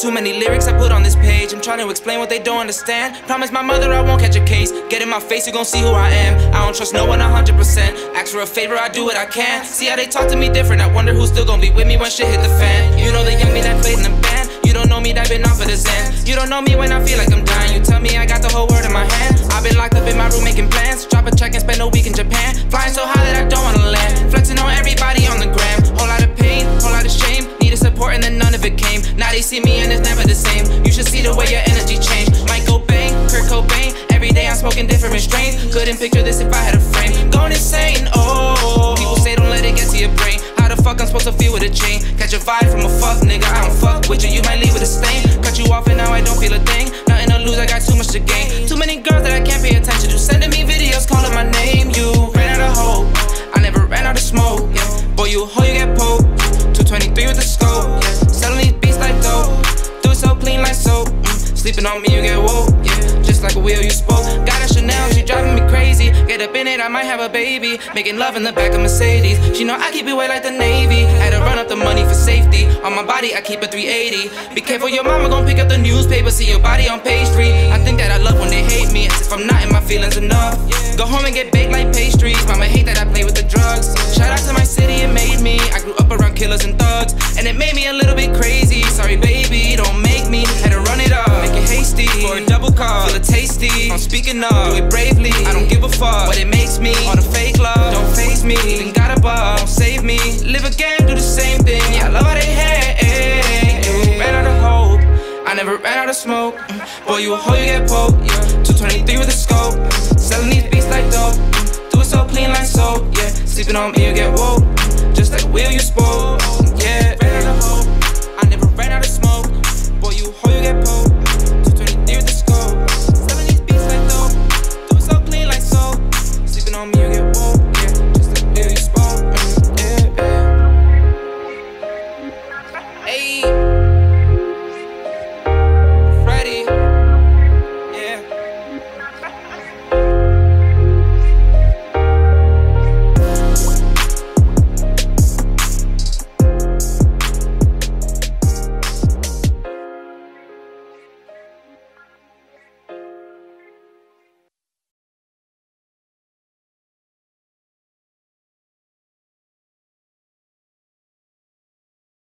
Too many lyrics I put on this page. I'm trying to explain what they don't understand. Promise my mother I won't catch a case. Get in my face, you gon' see who I am. I don't trust no one 100%. Ask for a favor, I do what I can. See how they talk to me different. I wonder who's still gon' be with me when shit hit the fan. You know the young me that played in the band. You don't know me that been off of the Zen. You don't know me when I feel like I'm dying. You tell me I got the whole world in my hand. I've been locked up in my room making plans. Drop a check and spend a week in Japan. Flying so high that I don't wanna land. Flexing on everybody on the gram. Whole lot of pain, whole lot of shame. Needed support and then none of it came. Now they see me and it's never the same. You should see the way your energy changed. Might go bang, Kurt Cobain. Every day I'm smoking different strains. Couldn't picture this if I had a frame. Going insane, oh. People say don't let it get to your brain. How the fuck I'm supposed to feel with a chain? Catch a vibe from a fuck nigga, I don't fuck with you. You might leave with a stain. Cut you off and now I don't feel a thing. Nothing to lose, I got too much to gain. Too many girls that I can't pay attention to. Sending me videos calling my name. You ran out of hope, I never ran out of smoke, yeah. Boy, you a hoe, you get poked. 223 with the scope, yeah. Selling these beats like dope. Do it so clean like soap. Sleeping on me, you get woke, yeah. Just like a wheel you spoke. Got a Chanel, she driving me crazy. Get up in it, I might have a baby. Making love in the back of Mercedes. She know I keep it wet like the Navy. Had to run up the money for safety. On my body, I keep a 380. Be careful, your mama gon' pick up the newspaper. See your body on page 3. I think that I love when they hate me, as if I'm not in my feelings enough. Go home and get baked like pastries. Mama hate that I play with the drugs. Shout out to my city, it made me. I grew up around killers and thugs, and it made me a little bit crazy. Sorry baby, don't make me. Had to run it up, make it hasty. For a double cup, feel it tasty. I'm speaking up, do it bravely. I don't give a fuck what it makes me. All the fake love, don't faze me. Even got a ball, don't save me. Live again, do the same thing. Yeah, I love how they hate. Ran out of hope, I never ran out of smoke. Boy, you a hoe, you get poked, yeah. 223 with a scope. Selling these beats like dope. Do it so clean like soap, yeah. Sleeping on me, you get woke. Just like a wheel you spoke.